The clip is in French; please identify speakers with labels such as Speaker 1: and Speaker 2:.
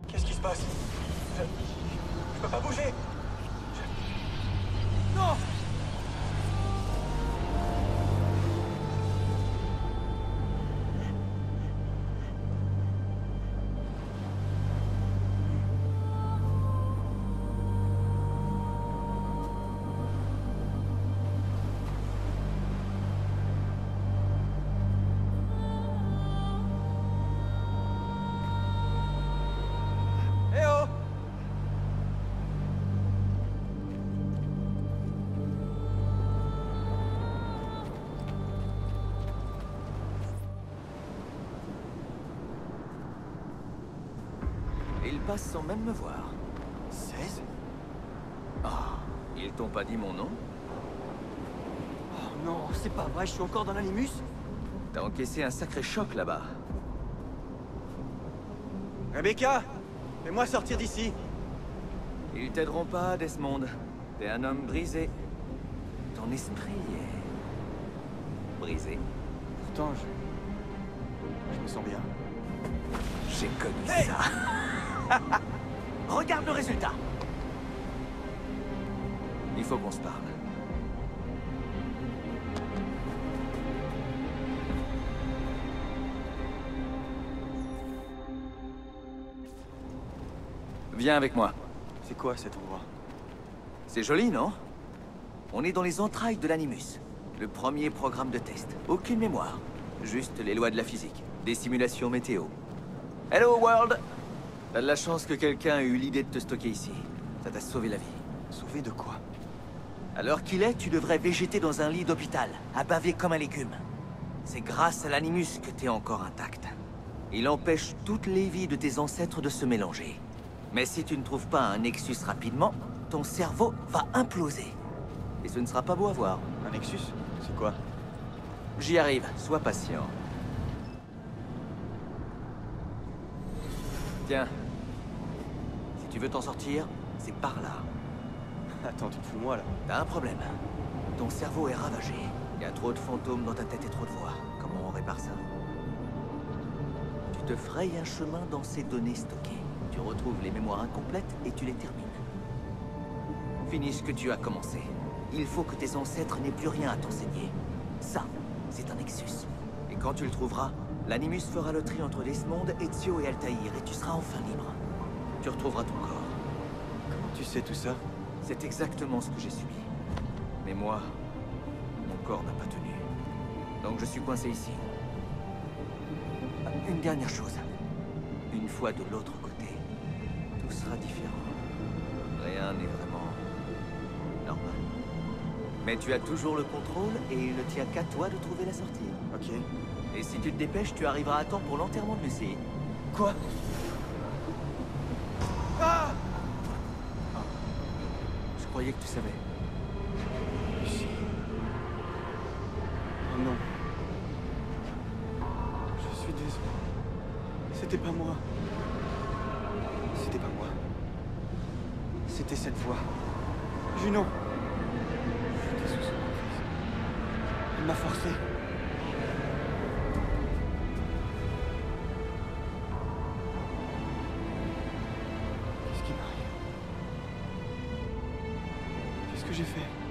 Speaker 1: Qu'est-ce qui se passe? Je peux pas bouger. Non! Eh oh!
Speaker 2: Ils passent sans même me voir.
Speaker 1: 16?
Speaker 2: Ah, ils t'ont pas dit mon nom?
Speaker 1: Oh non, c'est pas vrai, je suis encore dans l'animus?
Speaker 2: T'as encaissé un sacré choc là-bas.
Speaker 1: Rebecca! Fais-moi sortir d'ici!
Speaker 2: Ils t'aideront pas, Desmond. T'es un homme brisé. Ton esprit est... brisé.
Speaker 1: Pourtant, je me sens bien.
Speaker 2: J'ai connu
Speaker 1: Hey!
Speaker 2: ça. Regarde le résultat. Il faut qu'on se parle. Viens avec moi.
Speaker 1: C'est quoi cet endroit?
Speaker 2: C'est joli, non? On est dans les entrailles de l'Animus. Le premier programme de test. Aucune mémoire. Juste les lois de la physique. Des simulations météo. Hello, World! T'as de la chance que quelqu'un ait eu l'idée de te stocker ici. Ça t'a sauvé la vie.
Speaker 1: Sauvé de quoi?
Speaker 2: À l'heure qu'il est, tu devrais végéter dans un lit d'hôpital, à baver comme un légume. C'est grâce à l'Animus que t'es encore intact. Il empêche toutes les vies de tes ancêtres de se mélanger. Mais si tu ne trouves pas un Nexus rapidement, ton cerveau va imploser. Et ce ne sera pas beau à voir.
Speaker 1: Un Nexus? C'est quoi?
Speaker 2: J'y arrive, sois patient. Tiens. Si tu veux t'en sortir, c'est par là.
Speaker 1: Attends, tu te fous de moi là?
Speaker 2: T'as un problème. Ton cerveau est ravagé. Il y a trop de fantômes dans ta tête et trop de voix. Comment on répare ça? Tu te frayes un chemin dans ces données stockées. Tu retrouves les mémoires incomplètes et tu les termines. Finis ce que tu as commencé. Il faut que tes ancêtres n'aient plus rien à t'enseigner. Ça, c'est un Nexus. Et quand tu le trouveras, l'Animus fera le tri entre Desmond, Ezio et Altaïr et tu seras enfin libre. Tu retrouveras ton corps.
Speaker 1: Comment tu sais tout ça?
Speaker 2: C'est exactement ce que j'ai subi. Mais moi, mon corps n'a pas tenu. Donc je suis coincé ici. Une dernière chose. Une fois de l'autre côté, tout sera différent. Rien n'est vraiment normal. Mais tu as toujours le contrôle et il ne tient qu'à toi de trouver la sortie.
Speaker 1: Ok.
Speaker 2: Et si tu te dépêches, tu arriveras à temps pour l'enterrement de Lucie.
Speaker 1: Quoi? Ah!
Speaker 2: Je croyais que tu savais.
Speaker 1: Lucie. Oh non. Je suis désolé. C'était pas moi. C'était pas moi. C'était cette voix. Junon. J'étais sous son emprise. Elle m'a forcé. Qu'est-ce qui m'arrive? Qu'est-ce que j'ai fait?